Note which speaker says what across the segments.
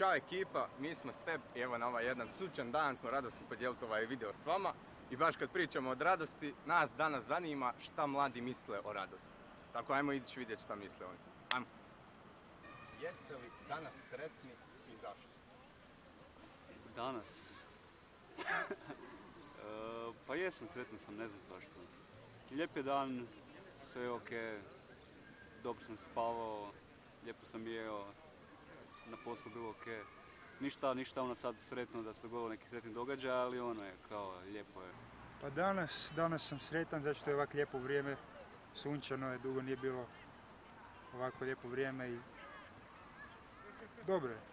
Speaker 1: Ćao ekipa, mi smo Step i evo na ovaj jedan sunčan dan smo radosni podijeliti ovaj video s vama. I baš kad pričamo od radosti, nas danas zanima šta mladi misle o radosti. Tako ajmo ići vidjeti šta misle oni. Ajmo. Jeste li danas sretni i zašto?
Speaker 2: Danas? Pa jesam, sretan sam, ne znam zašto. Lijep je dan, sve je okej, dobro sam spavao, lijepo sam jeo, na poslu bilo okej. Ništa ono sad sretno da se dogodilo neki sretni događaj, ali ono je kao lijepo je.
Speaker 3: Pa danas sam sretan zato što je ovako lijepo vrijeme, sunčano je, dugo nije bilo ovako lijepo vrijeme i dobro je.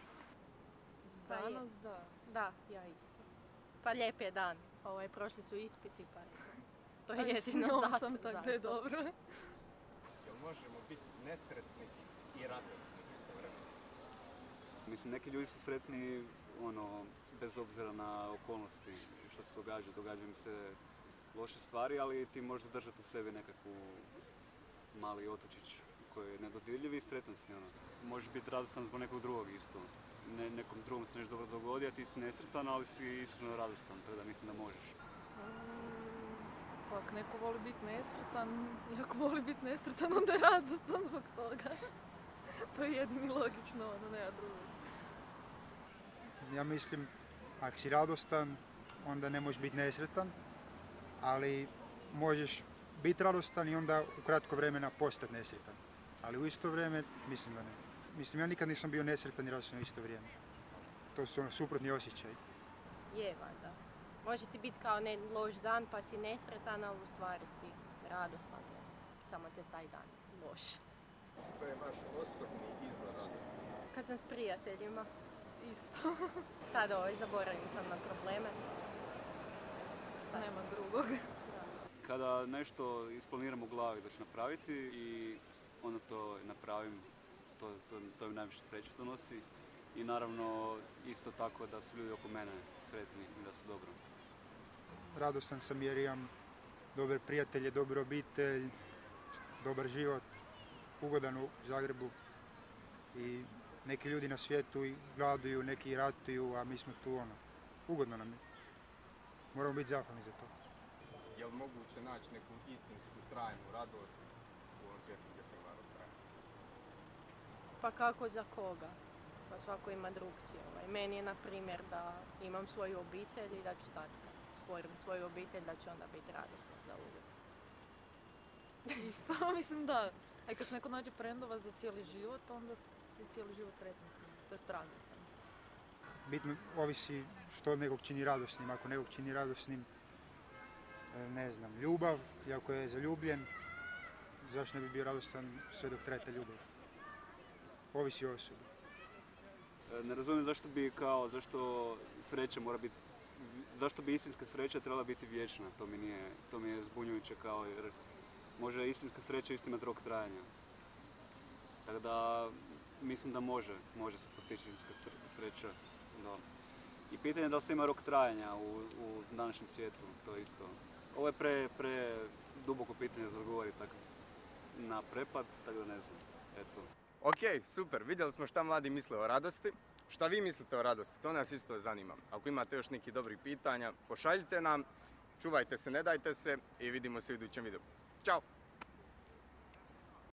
Speaker 4: Danas da.
Speaker 5: Da, ja isto. Pa lijep je dan. Prošli su ispiti pa to je jedino zato.
Speaker 4: Sam tako da je dobro.
Speaker 1: Jel možemo biti nesretni i radosni istovremeno?
Speaker 2: Mislim, neki ljudi su sretni bez obzira na okolnosti što se događaju im se loše stvari, ali ti možeš zadržati u sebi nekakvu mali otočić koji je nedodirljiv i sretan si Možeš biti radostan zbog nekog drugog isto. Nekom drugom se nešto dobro dogodi, a ti si nesretan, ali si iskreno radostan, tako da mislim da možeš.
Speaker 4: Pa ako neko voli biti nesretan, i ako voli biti nesretan, onda je radostan zbog toga. To je jedini logično, nema drugog.
Speaker 3: Ja mislim, ako si radostan, onda ne možeš biti nesretan, ali možeš biti radostan i onda u kratko vremena postati nesretan. Ali u isto vrijeme, mislim da ne. Mislim, ja nikad nisam bio nesretan i radostan u isto vrijeme. To su suprotni osjećaji.
Speaker 5: Je, valjda. Može ti biti kao loš dan pa si nesretan, ali u stvari si radostan. Samo te taj dan loš.
Speaker 1: Što je vaš osobni izvor radosti?
Speaker 5: Kad sam s prijateljima,
Speaker 4: Isto.
Speaker 5: tada zaboravim sam na probleme.
Speaker 4: Nema drugog.
Speaker 2: Kada nešto isplaniram u glavi da ću napraviti i onda to napravim, to mi najviše sreće donosi. I naravno isto tako da su ljudi oko mene sretni i da su dobro.
Speaker 3: Radostan sam jer imam dobre prijatelje, dobru obitelj, dobar život, ugodan u Zagrebu. I neki ljudi na svijetu i gladuju, neki ratuju, a mi smo tu ugodno nam je. Moramo biti zahvalni za to.
Speaker 1: Je li moguće naći neku istinsku trajnu radost u ovom svijetu gdje se narod traje?
Speaker 5: Pa kako za koga? Pa svako ima drugčije. Meni je na primjer da imam svoju obitelj i da ću tad stvorim svoju obitelj, da ću onda biti radosna za uvijek.
Speaker 4: Isto, mislim da. A kad se neko nađe frendova za cijeli život, onda si cijeli život sretan s njim. To je radostan.
Speaker 3: Bitno ovisi što nekog čini radosnim. Ako nekog čini radosnim, ne znam, ljubav, i ako je zaljubljen, zašto ne bi bio radostan sve dok traje ta ljubav? Ovisi o osobi.
Speaker 2: Ne razumijem zašto sreća mora biti, zašto bi istinska sreća trebala biti vječna, to mi je zbunjujuće jer može istinska sreća isto imati rok trajanja. Tako da mislim da može se postići istinska sreća. Da. I pitanje je da li se ima rok trajanja u današnjem svijetu, to je isto. Ovo je pre duboko pitanje za odgovoriti tako na prepad, tako da ne znam, eto.
Speaker 1: Ok, super, vidjeli smo šta mladi misle o radosti. Šta vi mislite o radosti? To nas isto zanima. Ako imate još nekih dobrih pitanja, pošaljite nam. Čuvajte se, ne dajte se i vidimo se u idućem videu. Ćao!